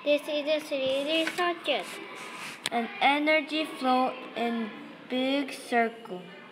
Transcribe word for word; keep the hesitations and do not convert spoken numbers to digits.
This is a three D circuit. An energy flow in big circle.